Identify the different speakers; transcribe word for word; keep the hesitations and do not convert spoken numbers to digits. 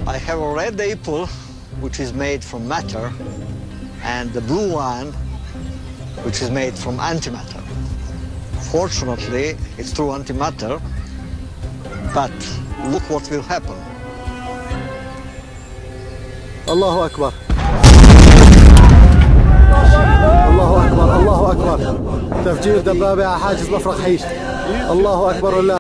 Speaker 1: I have a red apple, which is made from matter, and the blue one, which is made from antimatter. Fortunately, it's through antimatter, but look what will happen.
Speaker 2: الله أكبر. الله أكبر. الله أكبر. تفجير دبابة على حاجز مفرق حيش. الله أكبر.